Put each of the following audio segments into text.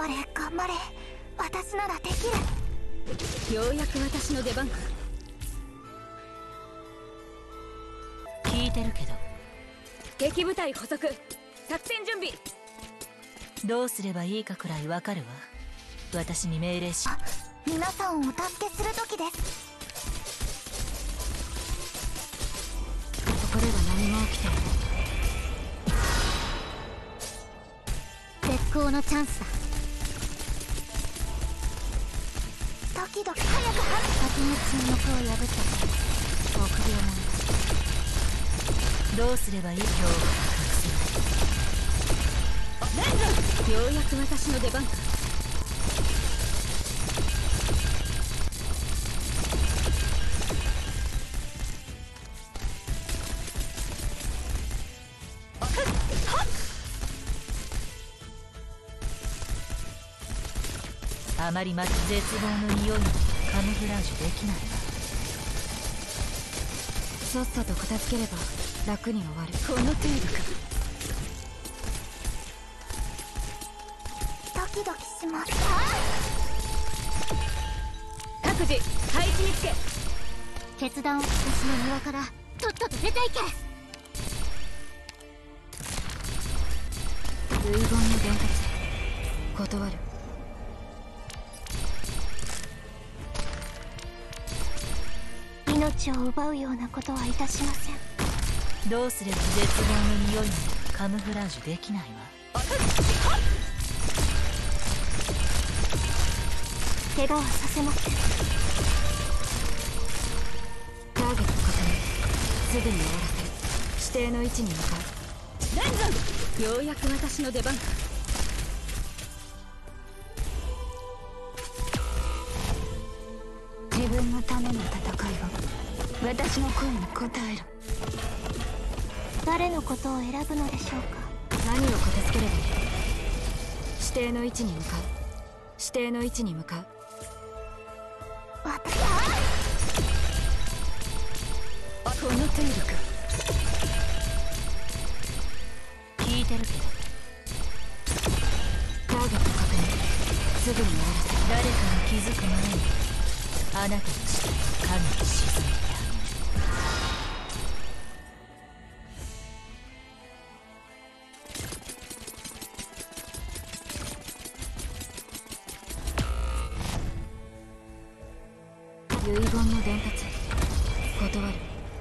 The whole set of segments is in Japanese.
張れ頑張れ、私ならできる。 ようやく私の出番か。 聞いてるけど。 撃部隊補足、作戦準備。 どうすればいいかくらいわかるわ。私に命令し。 皆さんをお助けする時です。 ここでは何も起きていない。 絶好のチャンスだ。ドキドキ、早く先に沈黙を破った臆病者。 どうすればいい？今日は隠せない。 ようやく私の出番か。 あまり絶望の匂いにカムフラージュできないわ。 さっさと片付ければ楽に終わる。この程度か。 ドキドキします。 各自配置につけ。 決断を私の庭からとっとと出ていけ。 遺言の伝達断る。 命を奪うようなことはいたしません。 どうすれば絶望の匂いにカムフラージュできないわ。 怪我はさせません。 ターゲット確認。すぐに終わらせる。指定の位置に向かう。レンズ。ようやく私の出番か。 自分のための戦いは私の声に応える。誰のことを選ぶのでしょうか。 何を片付ければいい？指定の位置に向かう。指定の位置に向かう。 私この程度か。 聞いてるけど。 ターゲット確認。すぐに終わらせる。 誰かが気づく前にあなたの死体を影に沈めてあげる。 遺言の伝達断る。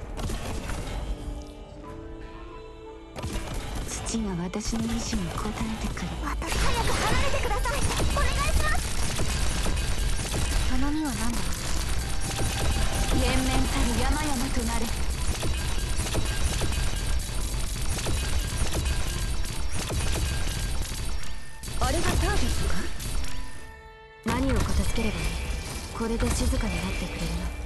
父が私の意志に応えてくる。早く離れてください。お願いします。頼みは何だ。連綿たる山々となれ。 あれがターゲットか。何を片付ければいい？これで静かになってくれるな。